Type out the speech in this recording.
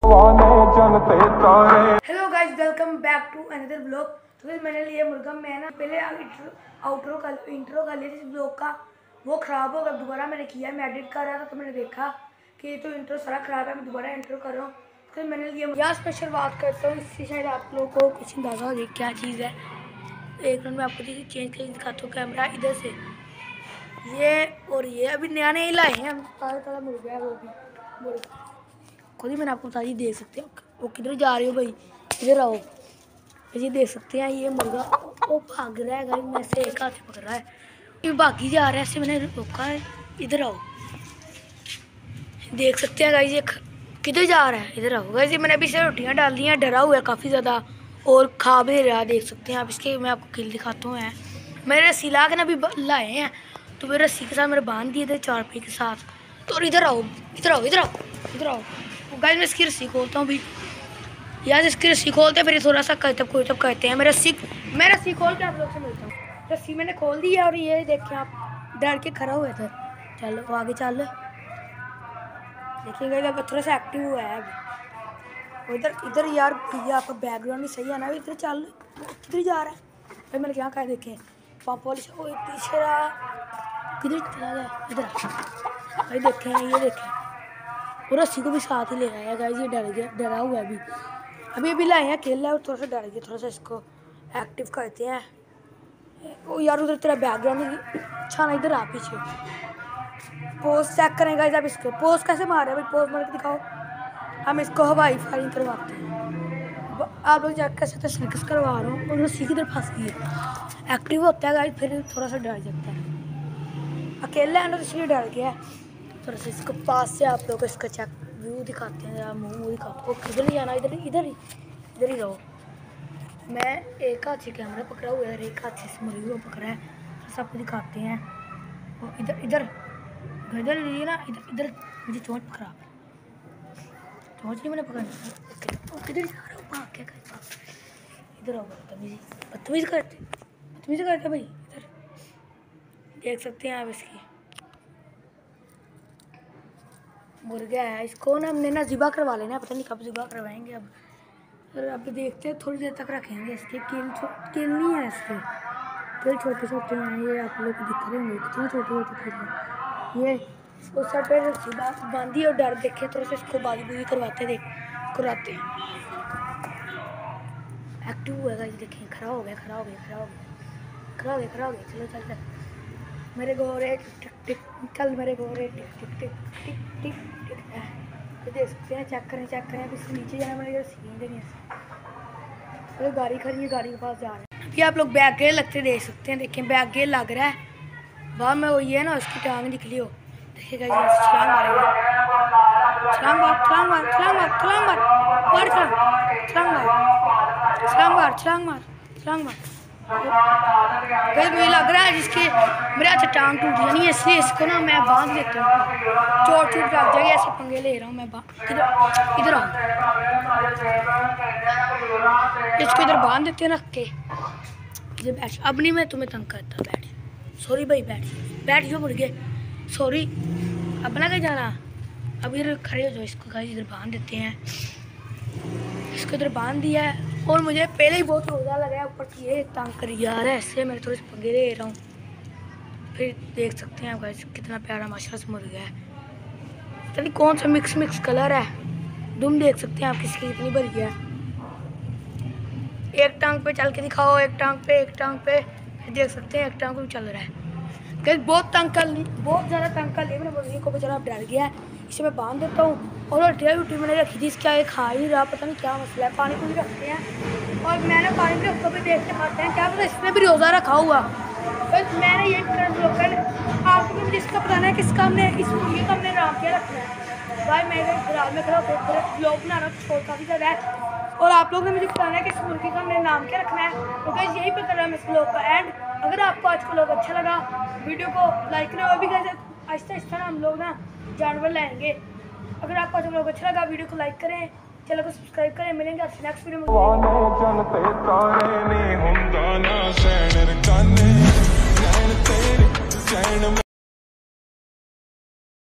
Hello guys, welcome back to another blog. तो फिर मैंने लिए मुर्गा। मैं ना पहले इंट्रो कर लिया इस ब्लॉग का, वो ख़राब हो गया। दोबारा मैंने किया, मैं एडिट कर रहा था तो मैंने देखा कि तो इंट्रो सारा ख़राब है, मैं दोबारा इंट्रो कर रहा हूँ। फिर मैंने लिया यहाँ स्पेशल बात करता हूँ, इससे शायद आप लोगों को कुछ अंदाज़ा हो जाए क्या चीज़ है। एक मिनट में आपको चीज़ चेंज करके दिखाता हूँ। कैमरा इधर से ये और ये अभी नया नया लाए हैं हम। ताज़ा मुर्गा है वो भी मुर्गा खुद ही। मैंने आपको बता दी, देख सकते हैं वो किधर जा रही हो भाई, इधर आओ। ये देख सकते हैं ये मुर्गा वो भाग रहा है। गाइस मैं से एक हाथ से पकड़ रहा है, ये भागी जा रहा है, ऐसे मैंने रोका है। इधर आओ, देख सकते हैं गाइस ये किधर जा रहा है। इधर आओ गाइस, ये मैंने अभी से रोटियां डाल दी हैं। डरा हुआ है काफ़ी ज़्यादा और खा भी रहा, देख सकते हैं आप। इसके मैं आपको किल दिखाता हूँ। मैंने रस्सी ला के ना अभी लाए हैं, तो मेरे रस्सी के साथ मैंने बांध दिए थे चारपाई के साथ। तो इधर आओ, इधर आओ, इधर आओ, इधर आओ गाइस। मैं इसकी रस्सी खोलता हूँ भी यार, इसकी रस्सी खोलते हैं फिर थोड़ा सा कोई तब कहते हैं। मैं रस्सी खोल के आप लोग से मिलता हूँ। रस्सी मैंने खोल दी है और ये देखें आप, डर के खड़ा हुआ था। चलो आगे चल, देखिएगा जब थोड़ा सा एक्टिव हुआ है अभी। इधर इधर यार भैया आपका बैकग्राउंड नहीं सही है ना। इधर चल, किधर जा रहा है भाई, मैंने क्या कहा। देखें पापा वाली पीछे रहा, किधर चला गया। इधर भाई देखें, ये देखें और रस्सी को भी साथ ही ले आया है गाइस। ये डर गया, डरा हुआ है अभी लाए हैं, खेल रहा है और थोड़ा सा डर गया। थोड़ा सा इसको एक्टिव करते हैं। ओ यार उधर तेरा बैकग्राउंड अच्छा ना, इधर आ पीछे। पोज चेक करें गाइस आप। इसको पोज कैसे मार रहे हैं भाई, पोज मार के दिखाओ। हम इसको हवाई फायरिंग करवाते हैं। आप लोग चेक कर सकते हैं, सर्कस करवा रहा हूँ और रस्सी की तरफ फंस गई है। एक्टिव होता है गाइस, फिर थोड़ा सा डर जाता है। अकेला है ना तो इसलिए डर गया है। थोड़ा सा इसको पास से आप लोग इसका चेक व्यू दिखाते हैं, मुँह दिखाते हैं। किधर नहीं जाना, इधर ही रहो। मैं एक हाथ से कैमरा पकड़ा हुआ है, एक हाथ से इस मुर्गी को पकड़ा है। तो सबको दिखाते हैं। और इधर ये ना, इधर मुझे चोंच पकड़ा, चोंच नहीं मैंने पकड़ना। किधर जा रहा हूँ, भाग क्या कर। इधर आओ, बदतमीजी करते भाई। इधर देख सकते हैं आप, इसकी मुर्गा है। इसको ना हमने ना ज़िबा करवा लेना, पता नहीं कब ज़िबा करवाएंगे अब। और अब देखते हैं, थोड़ी देर तक रखेंगे। इसके किल नहीं है, इसके किल छोटे छोटे हैं। ये आप लोग दिख रहे होंगे कितने छोटे किल हैं ये। उस साइड पर ज़िबा बांधी और डर देखे, थोड़ा सा इसको बाजी करवाते हैं। एक्टिव हुआ गाइस, देखें खड़ा हो गया। चलो मेरे गोरे टिक टिक चल, मेरे गोरे टिक टिक टिक टिक टिक टिक। तो देख सकते हैं, चेक करें अब इसके नीचे जाना मेरे सीन देनी है। तो गाड़ी खड़ी है, गाड़ी के पास जा रहे हैं। अभी आप लोग बैक गेयर लगते देख सकते हैं। देखें बैक गेयर लग रहा है वहाँ में, वो ये ना उसकी टांग निकली हो। देखिएगा ये छलांग मारेगा, छलांग मार। मुझे लग रहा है जिसके मेरे हाथ से टांग टूट जानी है, इसलिए इसको ना मैं बांध लेता हूँ। चोट लग जाएगी, ऐसे पंगे ले रहा हूँ मैं। इधर आओ, इसको इधर बांध देते हैं रख के। इधर बैठ, अब नहीं मैं तुम्हें तंग करता। बैठ, सॉरी भाई, बैठ जो मुर्गे, सॉरी। अब ना कहीं जाना, अब इधर खड़े हो जाओ। इसको गाइस इधर बांध देते हैं, इसको इधर बांध दिया है। और मुझे पहले ही बहुत रोज़ा लगा है, ऊपर ये तंग कर यार है, ऐसे मैं थोड़े से पंगे ले रहा हूँ। फिर देख सकते हैं आप गाइस, कितना प्यारा माशाल्लाह से मुर्गा है। पता नहीं कौन सा मिक्स कलर है। दुम देख सकते हैं आप किसकी कितनी बड़ी है। एक टांग पे चल के दिखाओ, एक टांग पे देख सकते हैं, एक टांग पे भी चल रहा है। गाइस बहुत ज़्यादा तंग कर लिया मैंने मुर्गी को। बेचारा डर गया है, इसे मैं बांध देता हूँ। और रोटी मैंने रखी थी, इसका ये खा ही रहा, पता नहीं क्या मसला है। पानी भी रखते हैं और मैंने पानी भी रखकर भी देखते खाते हैं, क्या पता इसने भी रोज़ा रखा हुआ। बस मैंने ये आपको मुझे इसका बताना है कि इसका हमने इस मुर्गी का हमने नाम क्या रखना है। भाई मेरे घर में खड़ा होकर ब्लॉग बना रहा हूँ, छोटा काफ़ी ज़्यादा है। और आप लोग ने मुझे बताना है कि इस मुर्गी का हमने नाम क्या रखना है। तो गाइस यही पे कर रहा हूँ मैं इस ब्लॉग का एंड। अगर आपको आज का ब्लॉग अच्छा लगा, वीडियो को लाइक करें। और भी गाइस आहिस्ता हम लोग ना जानवर लाएंगे। अगर आपको आज ब्लॉग अच्छा लगा, वीडियो को लाइक करें, चैनल को सब्सक्राइब करें। मिलेंगे आपसे नेक्स्ट वीडियो में।